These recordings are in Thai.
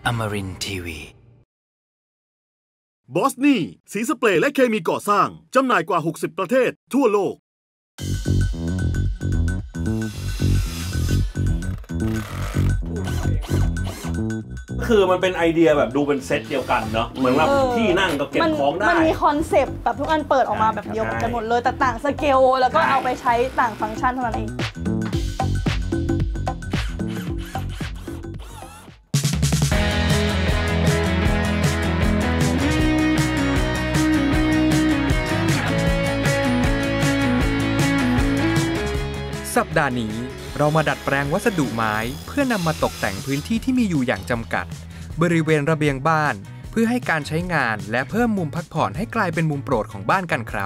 Amarin Tiwi บอสนี่สีสเปรย์และเคมีก่อสร้างจำหน่ายกว่า60ประเทศทั่วโลกคือมันเป็นไอเดียแบบดูเป็นเซตเดียวกันเนาะเหมือนแบบที่นั่งก็เก็บของได้มันมีคอนเซปต์แบบทุกอันเปิดออกมาแบบเดียวกันหมดเลยแต่ต่างสเกลแล้วก็เอาไปใช้ต่างฟังก์ชันเท่านั้นเองสัปดาห์นี้เรามาดัดแปลงวัสดุไม้เพื่อนำมาตกแต่งพื้นที่ที่มีอยู่อย่างจำกัดบริเวณระเบียงบ้านเพื่อให้การใช้งานและเพิ่มมุมพักผ่อนให้กลายเป็นมุมโปรดของบ้านกันครับ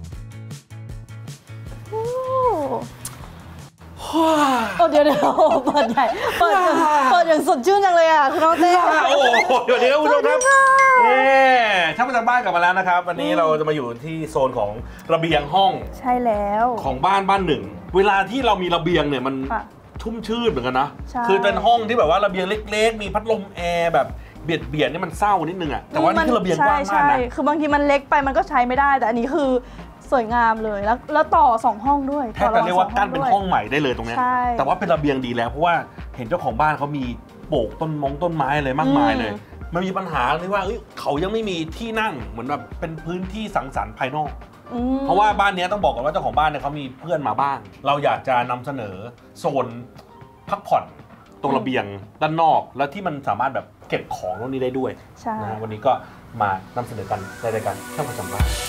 เดี๋ยวเปิดใหญ่เปิดอย่างสดชื่นจังเลยอ่ะคุณน้องเต้โอ้โหเดี๋ยวคุณผู้ชมครับถ้ามาจากบ้านกลับมาแล้วนะครับวันนี้เราจะมาอยู่ที่โซนของระเบียงห้องใช่แล้วของบ้านหนึ่งเวลาที่เรามีระเบียงเนี่ยมันชุ่มชื่นเหมือนกันนะคือเป็นห้องที่แบบว่าระเบียงเล็กๆมีพัดลมแอร์แบบเบียดนี่มันเศร้านิดนึงอ่ะแต่ว่านี่คือระเบียงกว้างมากนะคือบางทีมันเล็กไปมันก็ใช้ไม่ได้แต่อันนี้คือสวยงามเลยแล้วต่อ2ห้องด้วยแทบจะเรียกว่ากั้นเป็นห้องใหม่ได้เลยตรงนี้แต่ว่าเป็นระเบียงดีแล้วเพราะว่าเห็นเจ้าของบ้านเขามีปลูกต้นไม้อะไรมากมายเลยมันมีปัญหาที่ว่าเขายังไม่มีที่นั่งเหมือนแบบเป็นพื้นที่สังสรรค์ภายนอกเพราะว่าบ้านนี้ต้องบอกก่อนว่าเจ้าของบ้านเนี่ยเขามีเพื่อนมาบ้างเราอยากจะนำเสนอโซนพักผ่อนตรงระเบียงด้านนอกแล้วที่มันสามารถแบบเก็บของตรงนี้ได้ด้วยนะวันนี้ก็มานำเสนอกันในรายการช่างประจำบ้าน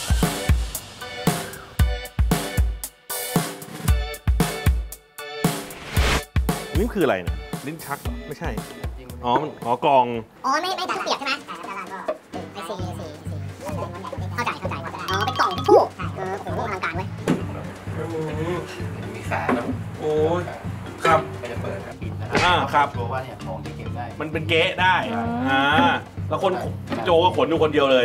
นี่คืออะไรเนี่ยลิ้นชักไม่ใช่กรองไม่ถังเปียกใช่ไหมไม่ซีเข้าใจเป็นกล่องทู่โอ้โหอลังการเว้ยมีขาแล้วโอ้ยครับไม่จะเปิดปิดนะครับตัวว่าเนี่ยของที่เก็บได้มันเป็นเก๊ะได้แล้วคนโจก็ขนอยู่คนเดียวเลย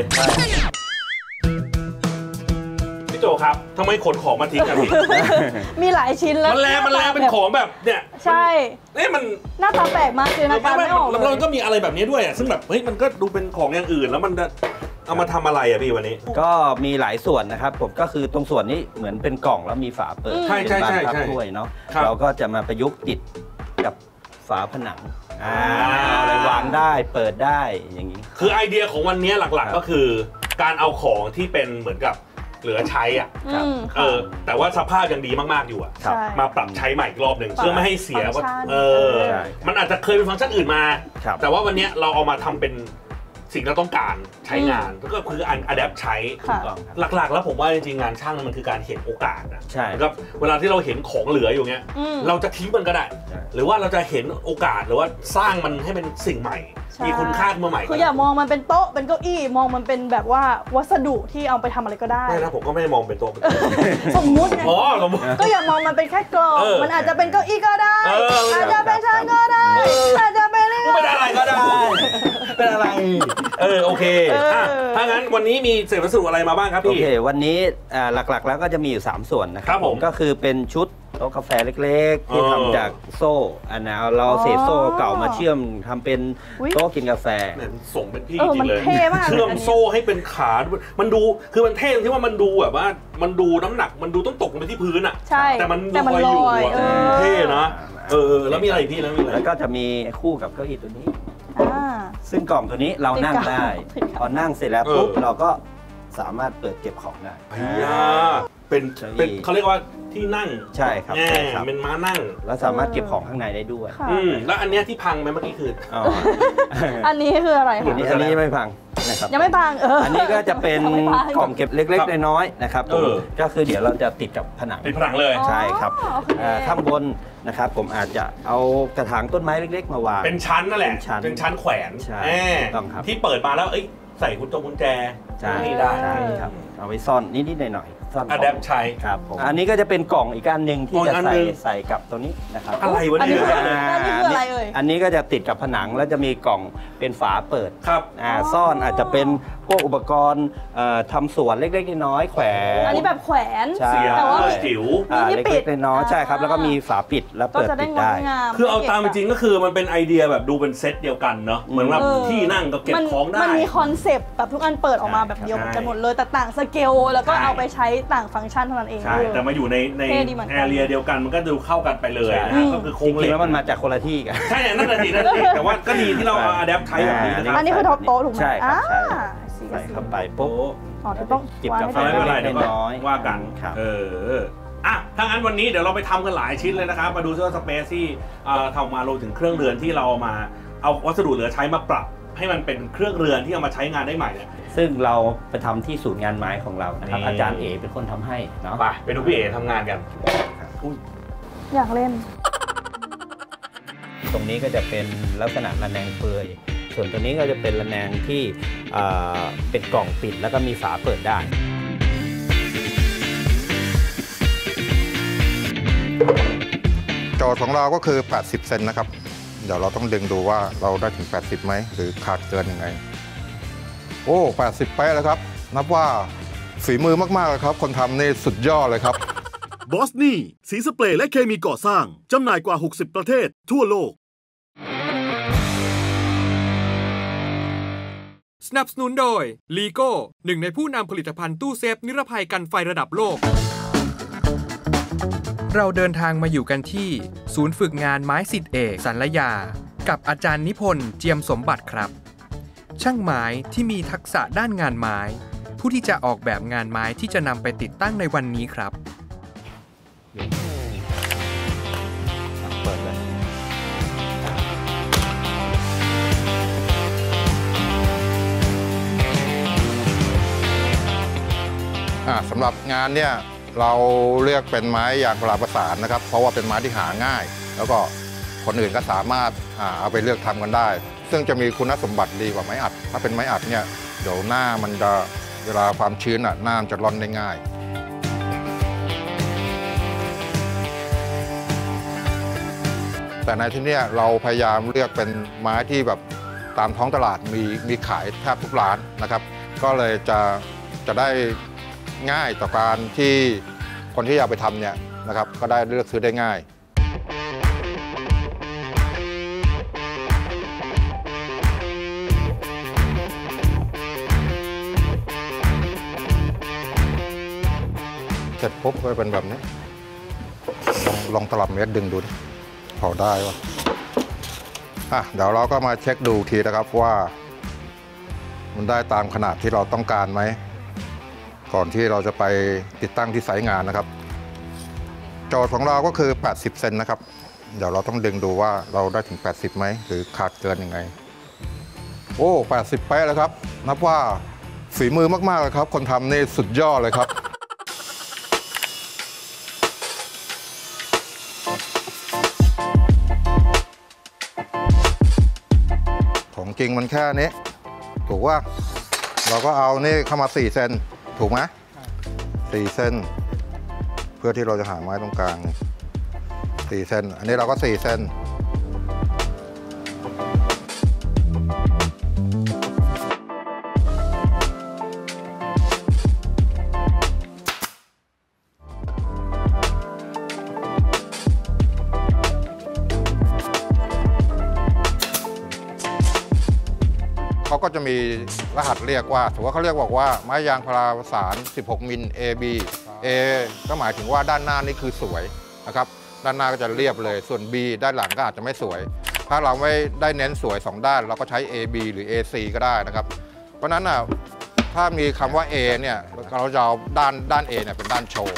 พี่โจครับทำไมขนของมาทิ้งกันพี่มีหลายชิ้นแล้วมันแรงเป็นของแบบเนี่ยใช่มันหน้าตาแปลกมากเลยนะการไม่ออกแล้วมันก็มีอะไรแบบนี้ด้วยซึ่งแบบมันก็ดูเป็นของอย่างอื่นแล้วมันจะเอามาทำอะไรอ่ะพี่วันนี้ก็มีหลายส่วนนะครับผมก็คือตรงส่วนนี้เหมือนเป็นกล่องแล้วมีฝาเปิดเป็นบ้านพักด้วยเนาะเราก็จะมาประยุกต์ติดกับฝาผนังอะไรวางได้เปิดได้อย่างนี้คือไอเดียของวันนี้หลักๆก็คือการเอาของที่เป็นเหมือนกับเหลือใช้อ่ะแต่ว่าสภาพยังดีมากๆอยู่อ่ะมาปรับใช้ใหม่อีกรอบหนึ่งเพื่อไม่ให้เสียว่ามันอาจจะเคยเป็นฟังก์ชันอื่นมาแต่ว่าวันนี้เราเอามาทำเป็นสิ่งที่เราต้องการใช้งานก็คืออัดแอปใช้หลักๆแล้วผมว่าจริงๆงานช่างมันคือการเห็นโอกาสนะครับเวลาที่เราเห็นของเหลืออยู่เงี้ยเราจะทิ้งมันก็ได้หรือว่าเราจะเห็นโอกาสหรือว่าสร้างมันให้เป็นสิ่งใหม่มีคุณค่าขึ้นมาใหม่คืออย่ามองมันเป็นโต๊ะเป็นเก้าอี้มองมันเป็นแบบว่าวัสดุที่เอาไปทำอะไรก็ได้ไม่นะผมก็ไม่ได้มองเป็นโต๊ะสมมุติไงก็อย่ามองมันเป็นแค่กล่องมันอาจจะเป็นเก้าอี้ก็ได้อาจจะเป็นชั้นก็ได้อาจจะเป็นอะไรก็ได้เป็นอะไรโอเคถ้างั้นวันนี้มีเศษวัสดุอะไรมาบ้างครับพี่โอเควันนี้หลักๆแล้วก็จะมีอยู่3ส่วนนะครับผมก็คือเป็นชุดโต๊ะกาแฟเล็กๆที่ทำจากโซ่เราเศษโซ่เก่ามาเชื่อมทำเป็นโต๊ะกินกาแฟส่งเป็นพี่จริงเลยเชื่อมโซ่ให้เป็นขามันดูคือมันเท่ที่ว่ามันดูแบบว่ามันดูน้ำหนักมันดูต้องตกลงไปที่พื้นอ่ะแต่มันลอยอยู่เท่นะแล้วมีอะไรพี่แล้วก็จะมีคู่กับเก้าอี้ตัวนี้ซึ่งกล่องตัวนี้เรานั่งได้พอนั่งเสร็จแล้วปุ๊บเราก็สามารถเปิดเก็บของได้เป็นเขาเรียกว่าที่นั่งใช่ครับเป็นม้านั่งแล้วสามารถเก็บของข้างในได้ด้วยแล้วอันนี้ที่พังไหมเมื่อกี้คืออันนี้คืออะไรอันนี้ไม่พังนะครับยังไม่พังอันนี้ก็จะเป็นกล่องเก็บเล็กๆน้อยๆนะครับก็คือเดี๋ยวเราจะติดกับผนังติดผนังเลยใช่ครับข้างบนนะครับผมอาจจะเอากระถางต้นไม้เล็กๆมาวางเป็นชั้นนั่นแหละเป็นชั้นแขวนต้องครับที่เปิดมาแล้วใส่กุญแจได้ครับเอาไว้ซ่อนนิดๆหน่อยๆซ่อนของ Adapt ใช้ครับผมอันนี้ก็จะเป็นกล่องอีกอันหนึ่งที่จะใส่กับตัวนี้นะครับอะไรวะเนี่ยอันนี้คืออะไรเอ่ยอันนี้ก็จะติดกับผนังแล้วจะมีกล่องเป็นฝาเปิดครับซ่อนอาจจะเป็นพวกอุปกรณ์ทำสวนเล็กๆน้อยๆแขวนอันนี้แบบแขวนแต่ว่าจิ๋วเล็กๆน้อยๆใช่ครับแล้วก็มีฝาปิดแล้วเปิดปิดได้คือเอาตามจริงก็คือมันเป็นไอเดียแบบดูเป็นเซตเดียวกันเนาะเหมือนแบบที่นั่งก็เก็บของได้มันมีคอนเซปต์แบบทุกอันเปิดออกมาแบบเดียวกันหมดเลยแต่ต่างสเกลแล้วก็เอาไปใช้ต่างฟังก์ชันเท่านั้นเองใช่แต่มาอยู่ในแอเรียเดียวกันมันก็ดูเข้ากันไปเลยนะก็คือโครงเหล็กแล้วมันมาจากคนละที่กันใช่นั่นแหละแต่ว่าก็ดีที่เราเอาอะแดปใช้แบบนี้อันนี้คือท็อปโต๊ะถูกไหมใช่ครับใส่เข้าไปปุ๊บต้องจิบกาแฟไม่เป็นไรเดี๋ยวว่ากันถ้างั้นวันนี้เดี๋ยวเราไปทำกันหลายชิ้นเลยนะครับมาดูว่าสเปซที่ทำมารวมถึงเครื่องเรือนที่เรามาเอาวัสดุเหลือใช้มาปรับให้มันเป็นเครื่องเรือนที่เอามาใช้งานได้ใหม่เนี่ยซึ่งเราไปทำที่ศูนย์งานไม้ของเรานะครับอาจารย์เอเป็นคนทำให้เนาะไปดูพี่เอทำงานกันอยากเล่นตรงนี้ก็จะเป็นลักษณะระแนงเปลือยส่วนตัวนี้ก็จะเป็นระแนงที่เป็นกล่องปิดแล้วก็มีฝาเปิดได้โจทย์ของเราก็คือ80เซนนะครับเดี๋ยวเราต้องดึงดูว่าเราได้ถึง80ไหมหรือขาดเกินยังไงโอ้80เป๊ะแล้วครับนับว่าฝีมือมากๆเลยครับคนทำนี่สุดยอดเลยครับบอสนี่สีสเปรย์และเคมีก่อสร้างจำหน่ายกว่า60ประเทศทั่วโลกสนับสนุนโดยลีโก้หนึ่งในผู้นำผลิตภัณฑ์ตู้เซฟนิรภัยกันไฟระดับโลกเราเดินทางมาอยู่กันที่ศูนย์ฝึกงานไม้ศิษย์เอกสันลยากับอาจารย์นิพนธ์เจียมสมบัติครับช่างไม้ที่มีทักษะด้านงานไม้ผู้ที่จะออกแบบงานไม้ที่จะนำไปติดตั้งในวันนี้ครับเปิดเลยสำหรับงานเนี่ยเราเลือกเป็นไม้ยางพาราประสานนะครับเพราะว่าเป็นไม้ที่หาง่ายแล้วก็คนอื่นก็สามารถเอาไปเลือกทำกันได้ซึ่งจะมีคุณสมบัติดีกว่าไม้อัดถ้าเป็นไม้อัดเนี่ยเดี๋ยวหน้ามันจะเวลาความชื้นหน้ามันจะร่อนได้ง่ายแต่ในที่นี้เราพยายามเลือกเป็นไม้ที่แบบตามท้องตลาดมีขายแทบทุกร้านนะครับก็เลยจะได้ง่ายต่อการที่คนที่อยากไปทำเนี่ยนะครับก็ได้เลือกซื้อได้ง่ายเสร็จปุ๊บก็เป็นแบบนี้ลองตลับเมตรดึงดูดิพอได้วะเดี๋ยวเราก็มาเช็คดูทีนะครับว่ามันได้ตามขนาดที่เราต้องการไหมก่อนที่เราจะไปติดตั้งที่ไซต์งานนะครับโจทย์ของเราก็คือ80เซนนะครับเดี๋ยวเราต้องดึงดูว่าเราได้ถึง80ไหมหรือขาดเกินยังไงโอ้80เป๊ะแล้วครับนับว่าฝีมือมากๆเลยครับคนทำนี่สุดยอดเลยครับของจริงมันแค่นี้ถูกว่าเราก็เอานี่เข้ามา4เซนถูกไหม4เส้นเพื่อที่เราจะหาไม้ตรงกลาง4เส้นอันนี้เราก็4เส้นเขาก็จะมีรหัสเรียกว่าถือว่าเขาเรียกบอกว่าไม้ยางพาราประสาน16มิล AB A ก็หมายถึงว่าด้านหน้านี่คือสวยนะครับด้านหน้าก็จะเรียบเลยส่วน B ด้านหลังก็อาจจะไม่สวยถ้าเราไม่ได้เน้นสวย2ด้านเราก็ใช้ AB หรือ AC ก็ได้นะครับเพราะนั้นถ้ามีคำว่า A เนี่ยเราจะเอาด้าน A เนี่ยเป็นด้านโชว์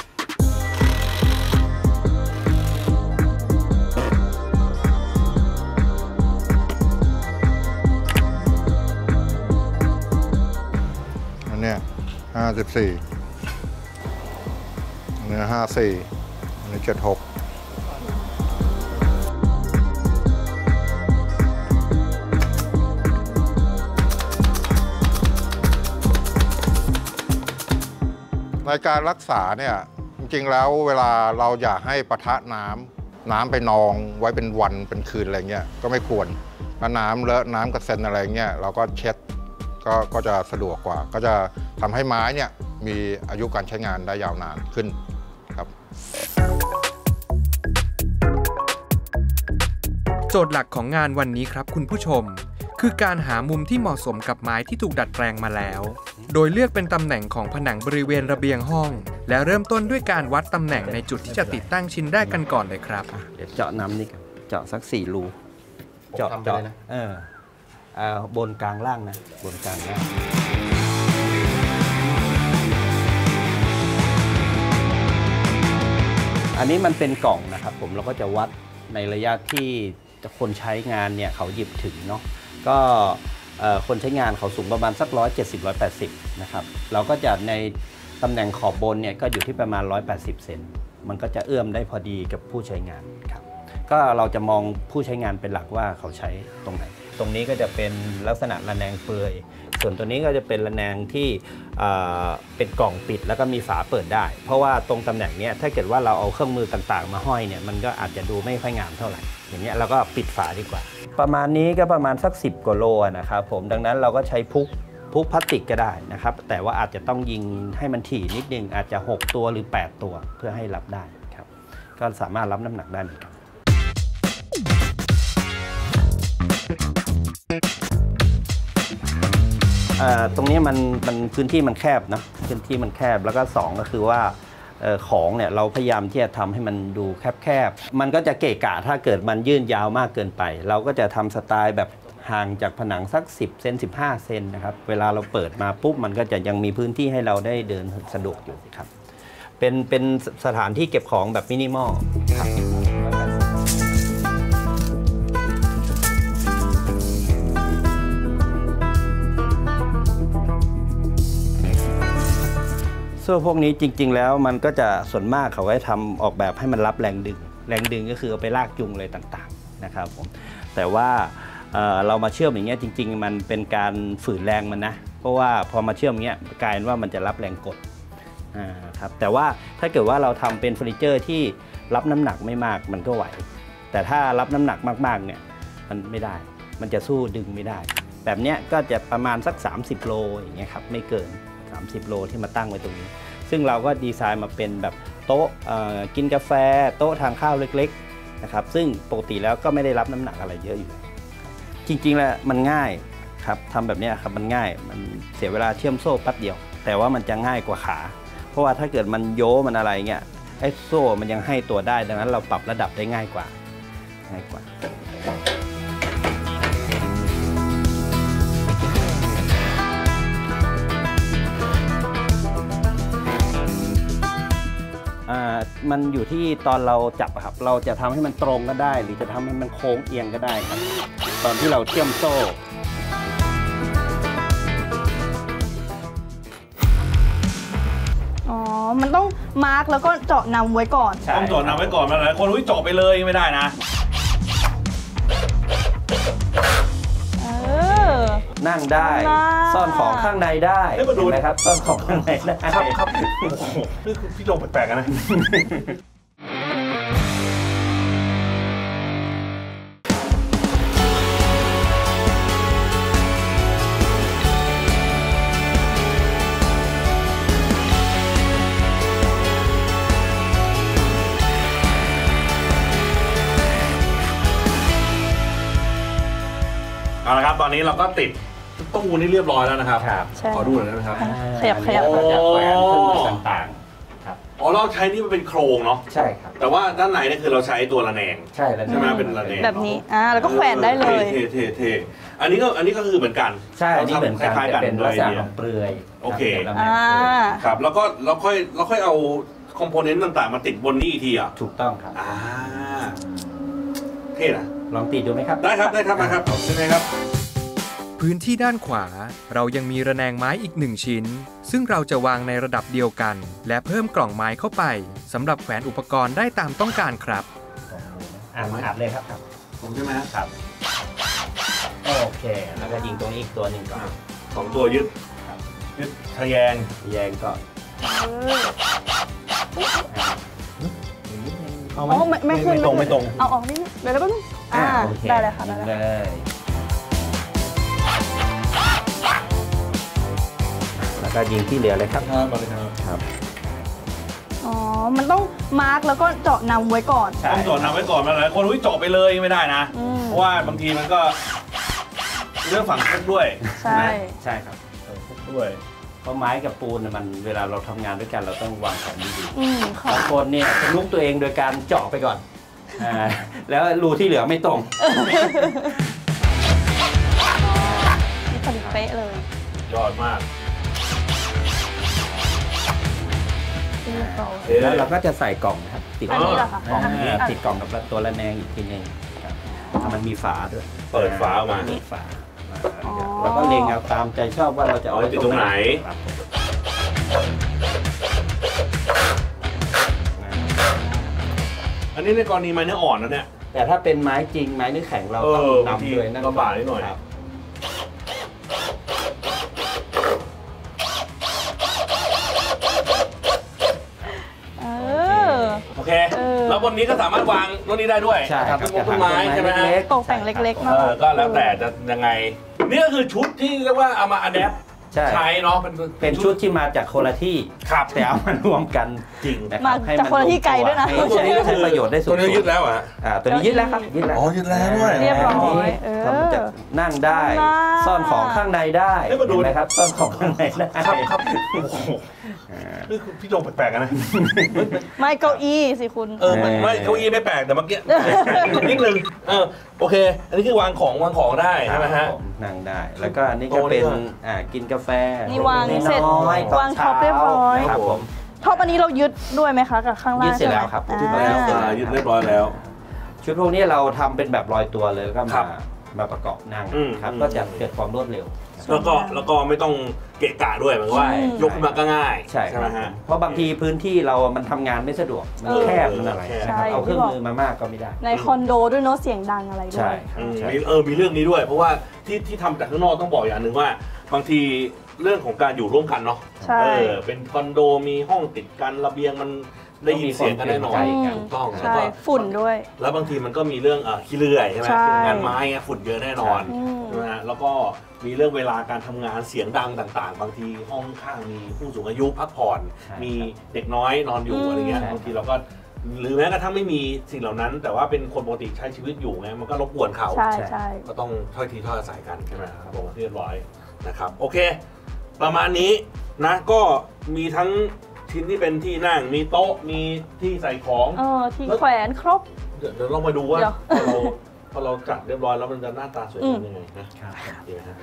เนี่ย54เนื้อ54อันนี้76 ในการรักษาเนี่ยจริงๆแล้วเวลาเราอยากให้ปะทะน้ำไปนองไว้เป็นวันเป็นคืนอะไรเงี้ยก็ไม่ควรถ้าน้ำเลอะน้ำกระเซ็นอะไรเงี้ยเราก็เช็ดก็จะสะดวกกว่าก็จะทำให้ไม้เนี่ยมีอายุการใช้งานได้ยาวนานขึ้นครับโจทย์หลักของงานวันนี้ครับคุณผู้ชมคือการหามุมที่เหมาะสมกับไม้ที่ถูกดัดแปลงมาแล้วโดยเลือกเป็นตำแหน่งของผนังบริเวณระเบียงห้องและเริ่มต้นด้วยการวัดตำแหน่งในจุดที่จะติดตั้งชิ้นแรกกันก่อนเลยครับเดี๋ยวเจาะน้ำนี่เจาะสัก4 รูเจาะบนกลางล่างนะบนกลางล่างอันนี้มันเป็นกล่องนะครับผมเราก็จะวัดในระยะที่คนใช้งานเนี่ยเขาหยิบถึงเนาะก็คนใช้งานเขาสูงประมาณสัก170-180นะครับเราก็จะในตำแหน่งขอบบนเนี่ยก็อยู่ที่ประมาณ180เซนมันก็จะเอื้อมได้พอดีกับผู้ใช้งานครับก็เราจะมองผู้ใช้งานเป็นหลักว่าเขาใช้ตรงไหนตรงนี้ก็จะเป็นลักษณะระแนงเปลือยส่วนตัวนี้ก็จะเป็นระแนงที่เป็นกล่องปิดแล้วก็มีฝาเปิดได้เพราะว่าตรงตำแหน่งนี้ถ้าเกิดว่าเราเอาเครื่องมือต่างๆมาห้อยเนี่ยมันก็อาจจะดูไม่ค่อยงามเท่าไหร่อย่างนี้เราก็ปิดฝาดีกว่าประมาณนี้ก็ประมาณสัก10 กว่าโลนะครับผมดังนั้นเราก็ใช้พุกพลาสติกก็ได้นะครับแต่ว่าอาจจะต้องยิงให้มันถี่นิดนึงอาจจะ6 ตัวหรือ8 ตัวเพื่อให้รับได้ครับก็สามารถรับน้ำหนักได้เหมือนกันตรงนี้มันพื้นที่มันแคบนะพื้นที่มันแคบแล้วก็2ก็คือว่าของเนี่ยเราพยายามที่จะทำให้มันดูแคบๆมันก็จะเกะกะถ้าเกิดมันยื่นยาวมากเกินไปเราก็จะทำสไตล์แบบห่างจากผนังสัก10 เซน 15 เซนนะครับเวลาเราเปิดมาปุ๊บมันก็จะยังมีพื้นที่ให้เราได้เดินสะดวกอยู่ครับเป็นสถานที่เก็บของแบบมินิมอลครับโซ่พวกนี้จริงๆแล้วมันก็จะส่วนมากเขาไว้ทำออกแบบให้มันรับแรงดึงก็คือเอาไปลากจูงอะไรต่างๆนะครับผมแต่ว่าเรามาเชื่อมอย่างเงี้ยจริงๆมันเป็นการฝืนแรงมันนะเพราะว่าพอมาเชื่อมเงี้ยกลายเป็นว่ามันจะรับแรงกดครับแต่ว่าถ้าเกิดว่าเราทำเป็นเฟอร์นิเจอร์ที่รับน้ำหนักไม่มากมันก็ไหวแต่ถ้ารับน้ำหนักมากๆเนี่ยมันไม่ได้มันจะสู้ดึงไม่ได้แบบเนี้ยก็จะประมาณสัก30 โลอย่างเงี้ยครับไม่เกิน30 โลที่มาตั้งไว้ตรงนี้ซึ่งเราก็ดีไซน์มาเป็นแบบโต๊ะกินกาแฟโต๊ะทานข้าวเล็กๆนะครับซึ่งปกติแล้วก็ไม่ได้รับน้ำหนักอะไรเยอะอยู่จริงๆแล้วมันง่ายครับทำแบบนี้ครับมันง่ายมันเสียเวลาเชื่อมโซ่แป๊บเดียวแต่ว่ามันจะง่ายกว่าขาเพราะว่าถ้าเกิดมันโยมันอะไรเงี้ยไอ้โซ่มันยังให้ตัวได้ดังนั้นเราปรับระดับได้ง่ายกว่ามันอยู่ที่ตอนเราจับครับเราจะทำให้มันตรงก็ได้หรือจะทำให้มันโค้งเอียงก็ได้ครับตอนที่เราเชื่อมโซ่มันต้องมาร์กแล้วก็เจาะนำไว้ก่อนต้องเจาะนำไว้ก่อนมาหลายคนเจาะไปเลยไม่ได้นะนั่งได้ซ่อนของข้างในได้นะครับซ่อนของข้างในได้ครับนี่คือพี่โจแปลกๆนะเอาละครับตอนนี้เราก็ติดตู้นี่เรียบร้อยแล้วนะครับขอดูหน่อยได้ไหมครับขยับจะแขวนเครื่องมือต่างๆครับเราใช้นี่มันเป็นโครงเนาะใช่ครับแต่ว่าด้านในนี่คือเราใช้ตัวระแนงใช่ไหมเป็นระแนงแบบนี้แล้วก็แขวนได้เลยเท่อันนี้ก็คือเหมือนกันใช่อันนี้เหมือนกันเป็นลักษณะของเปลือยโอเคครับแล้วก็เราค่อยเอาคอมโพเนนต์ต่างๆมาติดบนนี้อีกทีอ่ะถูกต้องครับเท่นะลองติดดูไหมครับได้ครับมาครับใช่ไหมครับพื้นที่ด้านขวาเรายังมีระแนงไม้อีก1 ชิ้นซึ่งเราจะวางในระดับเดียวกันและเพิ่มกล่องไม้เข้าไปสำหรับแขวนอุปกรณ์ได้ตามต้องการครับมาอัดเลยครับผมใช่ไหมครับโอเคแล้วก็ยิงตรงนี้อีกตัวหนึ่งก่อน 2 ตัวยึดทะแยงก่อนเอาไหมไม่ขึ้นไม่ตรงเอาออกนิดนึงเดี๋ยวแป๊บนึงได้เลยค่ะได้เลยแล้วก็ยิงที่เหลือเลยครับครับอ๋อมันต้องมาร์กแล้วก็เจาะนำไว้ก่อนต้องเจาะนำไว้ก่อนมาหลายคนเจาะไปเลยไม่ได้นะเพราะว่าบางทีมันก็เรื่องฝังคุกด้วยใช่ครับคุกด้วยเพราะไม้กับปูนมันเวลาเราทำงานด้วยกันเราต้องวางแผนดีๆบางคนเนี่ยจะลุกตัวเองโดยการเจาะไปก่อนแล้วรูที่เหลือไม่ตรงนี่พอดีเป๊ะเลยยอดมากแล้วเราก็จะใส่กล่องนะครับติดกล่องกับตัวระแนงอีกทีนึงมันมีฝาด้วยเปิดฝาออกมาฝาเราก็เล็งเอาตามใจชอบว่าเราจะเอาตรงไหนอันนี้ในกรณีไม้เนื้ออ่อนนะเนี่ยแต่ถ้าเป็นไม้จริงไม้เนื้อแข็งเราต้องนำด้วยนั่นลำบากนิดหน่อยโอเคแล้วบนนี้ก็สามารถวางตรงนี้ได้ด้วยครับต้นไม้ใช่ไหมฮะตกแต่งเล็กๆมากก็แล้วแต่จะยังไงนี่ก็คือชุดที่เรียกว่าเอามาอะแดปใช้เนาะเป็นชุดที่มาจากคนละที่แต่เอามารวมกันจริงมาจากคนละที่ไกลด้วยนะใช้ประโยชน์ได้สุดตัวนี้ยึดแล้วอ่ะตัวนี้ยึดแล้วครับยึดแล้วยึดแล้วด้วยเรียบร้อยจะนั่งได้ซ่อนของข้างในได้นะครับซ่อนของข้างในได้ครับนี่คือพี่โจงแปลกๆนะไม่เก้าอี้สิคุณไม่เก้าอี้ไม่แปลกแต่เมื่อกี้นิดนึงโอเคอันนี้คือวางของได้ใช่ไหมฮะนั่งได้แล้วก็นี่ก็เป็นกินกาแฟนี่วางเสร็จวางท็อปเรียบร้อยครับผมท็อปอันนี้เรายึดด้วยไหมคะกับข้างล่างยึดเสร็จแล้วครับยึดเรียบร้อยแล้วชุดพวกนี้เราทำเป็นแบบลอยตัวเลยแล้วก็มาประกอบนั่งครับก็จะเกิดความรวดเร็วแล้วก็ไม่ต้องเกะกะด้วยเหมือนว่ายกขึ้นมาก็ง่ายใช่ไหมฮะเพราะบางทีพื้นที่เรามันทำงานไม่สะดวกมันแคบมันอะไรเอาเครื่องมือมามากก็ไม่ได้ในคอนโดด้วยเนาะเสียงดังอะไรด้วยใช่มีเรื่องนี้ด้วยเพราะว่าที่ทำจากข้างนอกต้องบอกอย่างหนึ่งว่าบางทีเรื่องของการอยู่ร่วมกันเนาะเป็นคอนโดมีห้องติดกันระเบียงมันได้ยินเสียงกันแน่นอนถูกต้องแล้วก็ฝุ่นด้วยแล้วบางทีมันก็มีเรื่องขี้เลื่อยใช่ไหมงานไม้ฝุ่นเยอะแน่นอนนะฮะแล้วก็มีเรื่องเวลาการทำงานเสียงดังต่างๆบางทีห้องข้างมีผู้สูงอายุพักผ่อนมีเด็กน้อยนอนอยู่อะไรเงี้ยบางทีเราก็หรือแม้กระทั่งไม่มีสิ่งเหล่านั้นแต่ว่าเป็นคนปกติใช้ชีวิตอยู่ไงมันก็รบกวนเขาก็ต้องถ้อยทีถ้อยอาศัยกันใช่ไหมครับผมเรียบร้อยนะครับโอเคประมาณนี้นะก็มีทั้งชิ้นที่เป็นที่นั่งมีโต๊ะมีที่ใส่ของที่แขวนครบเดี๋ยวลองมาดูว่าพอเราจัดเรียบร้อยแล้วมันจะหน้าตาสวยงามยังไงนะครับดีไหมฮะ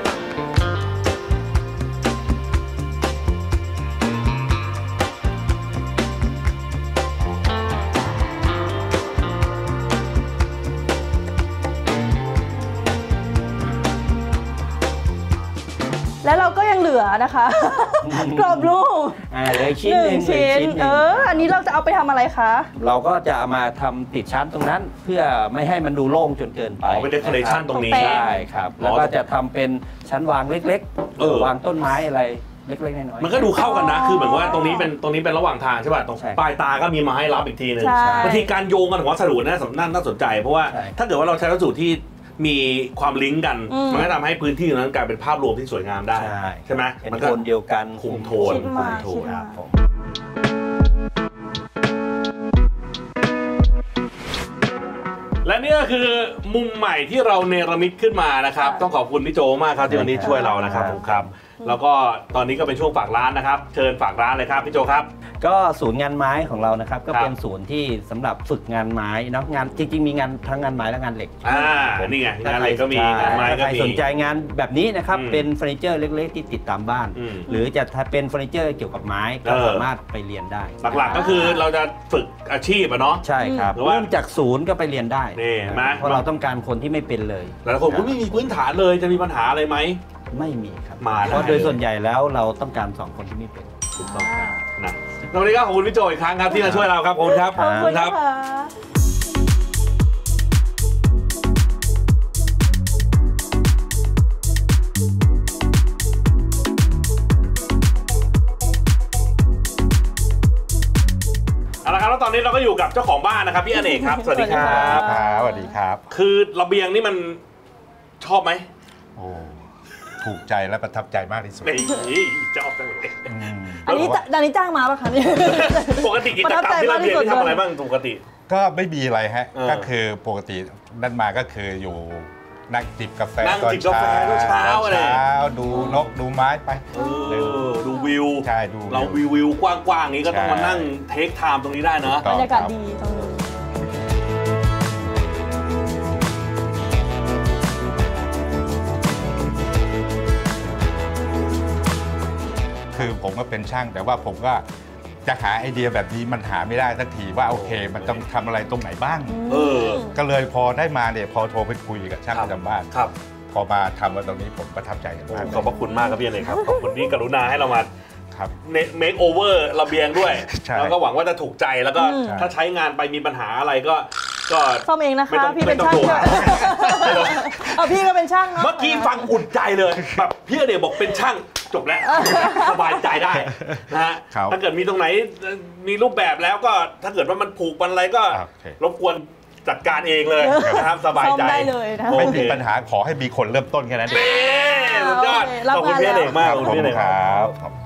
แล้วเราก็ยังเหลือนะคะกรอบรูปเลยชิ้นอันนี้เราจะเอาไปทำอะไรคะเราก็จะเอามาทำติดชั้นตรงนั้นเพื่อไม่ให้มันดูโล่งจนเกินไปเป็นเดคอเรชั่นตรงนี้ใช่ครับแล้วก็จะทำเป็นชั้นวางเล็กๆวางต้นไม้อะไรเล็กๆน้อยๆมันก็ดูเข้ากันนะคือเหมือนว่าตรงนี้เป็นระหว่างทางใช่ป่ะตรงปลายตาก็มีไม้รับอีกทีนึงบางทีการโยงกันของวัสดุน่าสนใจเพราะว่าถ้าเกิดว่าเราใช้วัสดุที่มีความลิงก์กันมันก็ทำให้พื้นที่นั้นกลายเป็นภาพรวมที่สวยงามได้ใช่ไหมมันโทนเดียวกันคุมโทนและนี่ก็คือมุมใหม่ที่เราเนรมิตขึ้นมานะครับต้องขอบคุณพี่โจมากครับที่วันนี้ช่วยเรานะครับผมครับแล้วก็ตอนนี้ก็เป็นช่วงฝากร้านนะครับเชิญฝากร้านเลยครับพี่โจครับก็ศูนย์งานไม้ของเรานะครับก็เป็นศูนย์ที่สำหรับฝึกงานไม้เนาะงานจริงๆมีงานทั้งงานไม้และงานเหล็กนี่ไงงานเหล็กก็มีงานไม้ก็มีใครสนใจงานแบบนี้นะครับเป็นเฟอร์นิเจอร์เล็กๆที่ติดตามบ้านหรือจะเป็นเฟอร์นิเจอร์เกี่ยวกับไม้ก็สามารถไปเรียนได้หลักๆก็คือเราจะฝึกอาชีพเนาะใช่ครับเริ่มจากศูนย์ก็ไปเรียนได้เพราะเราต้องการคนที่ไม่เป็นเลยแล้วคนไม่มีพื้นฐานเลยจะมีปัญหาอะไรไหมไม่มีครับเพราะโดยส่วนใหญ่แล้วเราต้องการ2คนที่ไม่เป็นถูกต้องครับนะวันนี้ก็ขอบคุณพี่โจอีกครั้งครับที่มาช่วยเราครับขอบคุณครับขอบคุณครับนี้เราก็อยู่กับเจ้าของบ้านนะครับพี่อเนกครับสวัสดีครับสวัสดีครับคือระเบียงนี่มันชอบไหมโอ้ถูกใจและประทับใจมากที่สุดชอบจังเลยอันนี้จ้างมาป่ะคะเนี่ยปกติกิจกรรมที่ระเบียงทำอะไรบ้างปกติก็ไม่มีอะไรฮะก็คือปกตินั่นมาก็คืออยู่นั่งจิบกาแฟตอนเช้าดูนกดูไม้ไปดูวิวใช่ดูเราวิวกว้างๆนี้ก็ต้องมานั่งเทคไทม์ตรงนี้ได้นะบรรยากาศดีตรงนี้คือผมก็เป็นช่างแต่ว่าผมก็จะหาไอเดียแบบนี้มันหาไม่ได้สักทีว่าโอเคมันต้องทำอะไรตรงไหนบ้างก็เลยพอได้มาเนี่ยพอโทรไปคุยกับช่างประจำบ้านพอมาทำกันตรงนี้ผมประทับใจกันมากขอบพระคุณมากครับพี่อเนกครับขอบคุณที่กรุณาให้เรามาเมคโอเวอร์ระเบียงด้วยแล้วก็หวังว่าจะถูกใจแล้วก็ถ้าใช้งานไปมีปัญหาอะไรก็ซ่อมเองนะคะพี่เป็นช่างพี่ก็เป็นช่างเนาะเมื่อกี้ฟังอุ่นใจเลยแบบพี่อเนกบอกเป็นช่างจบแล้วสบายใจได้นะฮะถ้าเกิดมีตรงไหนมีรูปแบบแล้วก็ถ้าเกิดว่ามันผูกมันอะไรก็รบกวนจัดการเองเลยนะครับสบายใจไม่มีปัญหาขอให้มีคนเริ่มต้นแค่นั้นเองสุดยอดขอบคุณพี่อเนกมากขอบคุณพี่อเนกครับ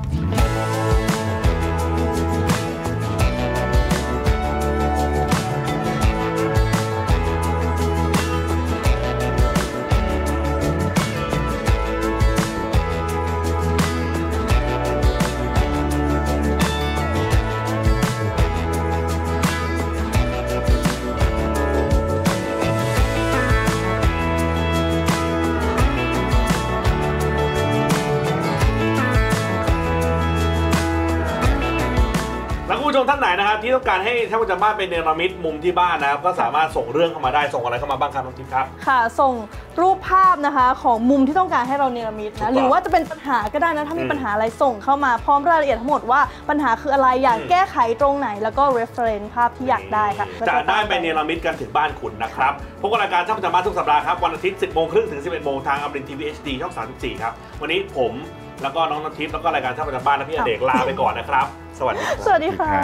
ผู้ชมท่านไหนนะครับที่ต้องการให้ท่านผู้ชมบ้านเป็นเนรมิตมุมที่บ้านนะครับก็สามารถส่งเรื่องเข้ามาได้ส่งอะไรเข้ามาบ้างครับน้องทิพย์ครับค่ะส่งรูปภาพนะคะของมุมที่ต้องการให้เราเนรมิตนะหรือว่าจะเป็นปัญหาก็ได้นะถ้ามีปัญหาอะไรส่งเข้ามาพร้อมรายละเอียดทั้งหมดว่าปัญหาคืออะไรอยากแก้ไขตรงไหนแล้วก็ reference ภาพที่อยากได้ค่ะจะได้ไปเนรมิตกันถึงบ้านคุณนะครับพบกับรายการท่านผู้ชมบ้านทุกสัปดาห์ครับวันอาทิตย์ 10:30 นถึง 11:00 นทางอมรินทร์ทีวี HD ช่อง 34ครับวันนี้ผมแล้วก็น้องน้ำทิพย์แล้วก็รายการท่านผู้ชมบ้านและพี่อเนกลาไปก่อนนะครับสวัสดีสวัสดีค่ะ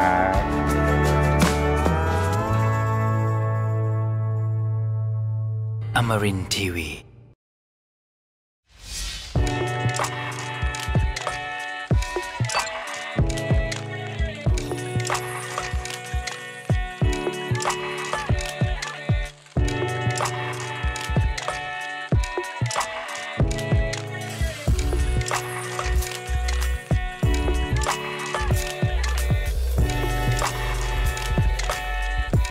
Amarin Tiwi